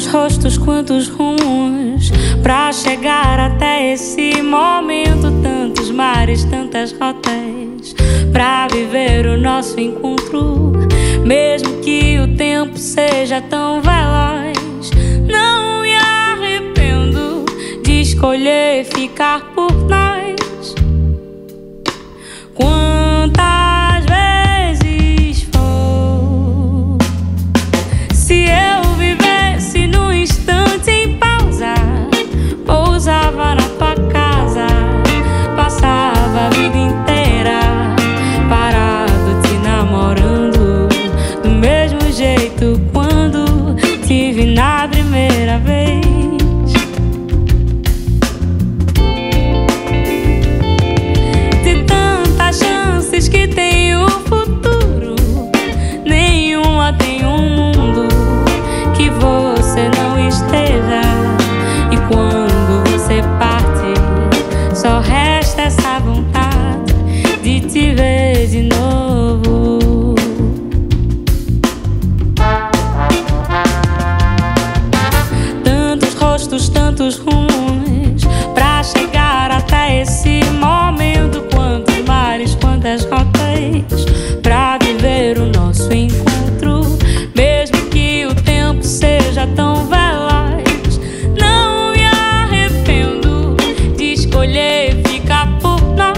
rostos, quantos rumos pra chegar até esse momento. Tantos mares, tantas rotas pra viver o nosso encontro. Mesmo que o tempo seja tão veloz, não me arrependo de escolher ficar por nós. Quantas vezes for, se eu vivesse num instante em pausa, pousava na tua casa, passava a vida inteira parado te namorando, do mesmo jeito quando te vi na primeira vez. De tantas chances que tem o futuro, nenhuma tem um mundo que você não esteja. E quando você parte, só resta essa vontade de te ver de novo. Tantos rostos, tantos rumos pra chegar até esse momento. Quantos mares, quantas rotas pra viver o nosso encontro. Mesmo que o tempo seja tão veloz, não me arrependo de escolher ficar por nós.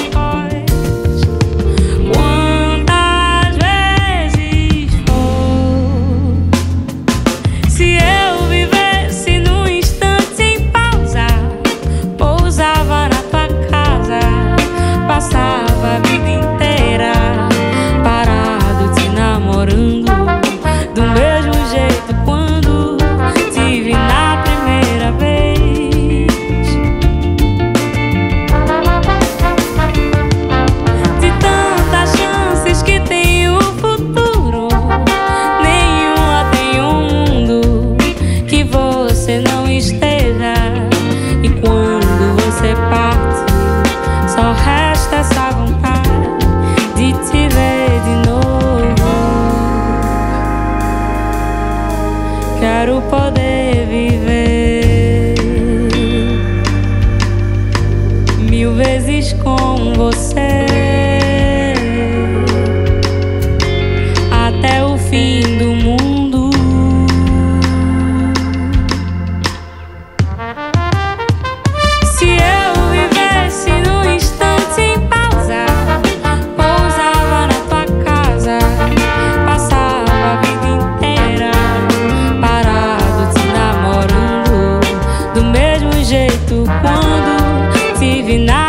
Quantas vezes for, se eu vivesse num instante em pausa, pousava na tua casa, passava a vida inteira parado te namorando, do mesmo jeito quando te vi na primeira vez. De tantas chances que tem o futuro, nenhuma tem um mundo que você não esteja. E quando você parte, só resta essa vontade de te ver de novo. Quero poder viver 1000 vezes com você, até o fim do mundo. Se eu vivesse num instante em pausa, pousava na tua casa, passava a vida inteira parado te namorando, do mesmo jeito quando te vi na